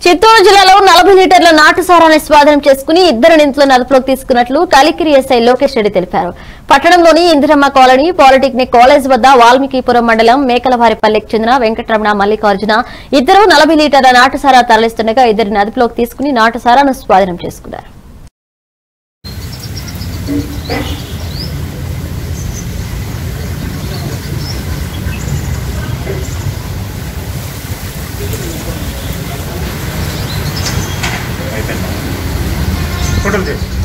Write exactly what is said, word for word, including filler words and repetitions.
చిత్తూరు జిల్లాలో నలభై లీటర్ల నాటు సారాన్ని స్వాధీనం చేసుకుని ఇద్దరు నిందితులను అదుపులోకి తీసుకున్నట్లు కలికిరి ఎస్ఐ లోకేష్ రెడ్డి తెలిపారు. పట్టణంలోని ఇందిరమ్మ కాలనీ, పాలిటెక్నిక్ కాలేజ్ వద్ద వాల్మీకిపురం మండలం మేకలవారిపల్లెకి చెందిన వెంకటరమణ, మల్లికార్జున ఇద్దరు నలభై లీటర్ల నాటు సారా తరలిస్తుండగా ఇద్దరిని అదుపులోకి తీసుకుని నాటు సారాను స్వాధీనం చేసుకున్నారు. ఫోటోలు